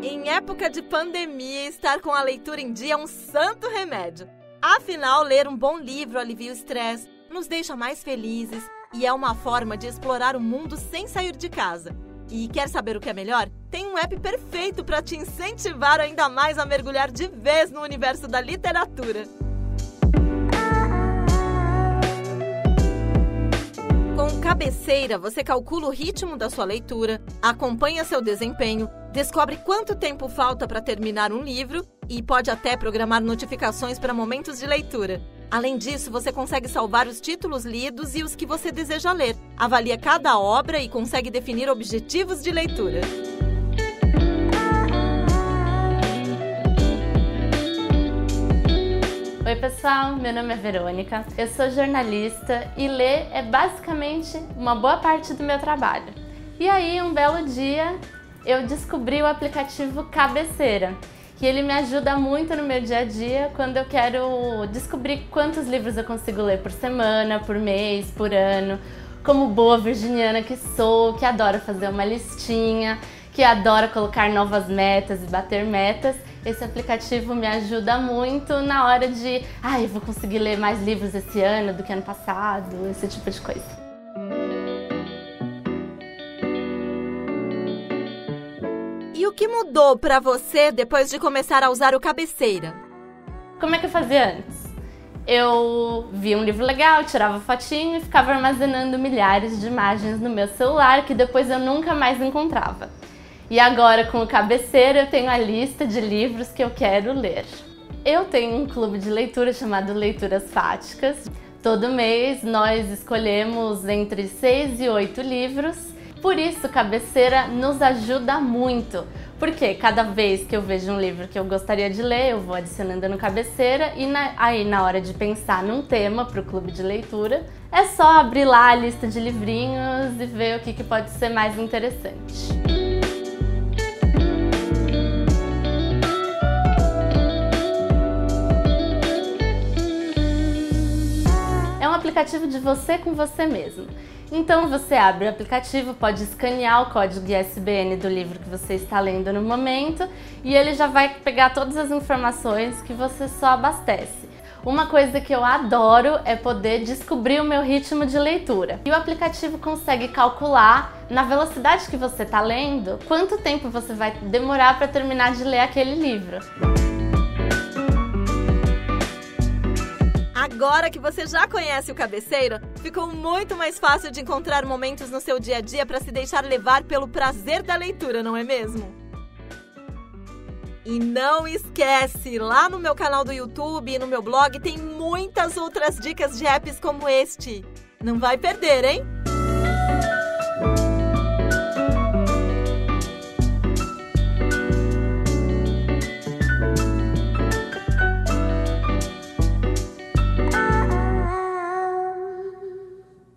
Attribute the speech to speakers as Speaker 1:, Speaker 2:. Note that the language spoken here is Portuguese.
Speaker 1: Em época de pandemia, estar com a leitura em dia é um santo remédio. Afinal, ler um bom livro alivia o estresse, nos deixa mais felizes e é uma forma de explorar o mundo sem sair de casa. E quer saber o que é melhor? Tem um app perfeito para te incentivar ainda mais a mergulhar de vez no universo da literatura. Com Cabeceira, você calcula o ritmo da sua leitura, acompanha seu desempenho, descobre quanto tempo falta para terminar um livro e pode até programar notificações para momentos de leitura. Além disso, você consegue salvar os títulos lidos e os que você deseja ler, avalia cada obra e consegue definir objetivos de leitura.
Speaker 2: Oi pessoal, meu nome é Verônica, eu sou jornalista e ler é basicamente uma boa parte do meu trabalho. E aí, um belo dia, eu descobri o aplicativo Cabeceira, que ele me ajuda muito no meu dia a dia quando eu quero descobrir quantos livros eu consigo ler por semana, por mês, por ano. Como boa virginiana que sou, que adora fazer uma listinha, que adora colocar novas metas e bater metas, esse aplicativo me ajuda muito na hora de eu vou conseguir ler mais livros esse ano do que ano passado, esse tipo de coisa.
Speaker 1: E o que mudou para você depois de começar a usar o Cabeceira?
Speaker 2: Como é que eu fazia antes? Eu via um livro legal, tirava fotinho e ficava armazenando milhares de imagens no meu celular que depois eu nunca mais encontrava. E agora, com o Cabeceira, eu tenho a lista de livros que eu quero ler. Eu tenho um clube de leitura chamado Leituras Fáticas. Todo mês nós escolhemos entre 6 e 8 livros. Por isso, o Cabeceira nos ajuda muito. Porque cada vez que eu vejo um livro que eu gostaria de ler, eu vou adicionando no Cabeceira e aí na hora de pensar num tema para o clube de leitura, é só abrir lá a lista de livrinhos e ver o que pode ser mais interessante. É um aplicativo de você com você mesmo. Então você abre o aplicativo, pode escanear o código ISBN do livro que você está lendo no momento e ele já vai pegar todas as informações que você só abastece. Uma coisa que eu adoro é poder descobrir o meu ritmo de leitura. E o aplicativo consegue calcular, na velocidade que você está lendo, quanto tempo você vai demorar para terminar de ler aquele livro.
Speaker 1: Agora que você já conhece o Cabeceira, ficou muito mais fácil de encontrar momentos no seu dia a dia para se deixar levar pelo prazer da leitura, não é mesmo? E não esquece, lá no meu canal do YouTube e no meu blog tem muitas outras dicas de apps como este. Não vai perder, hein?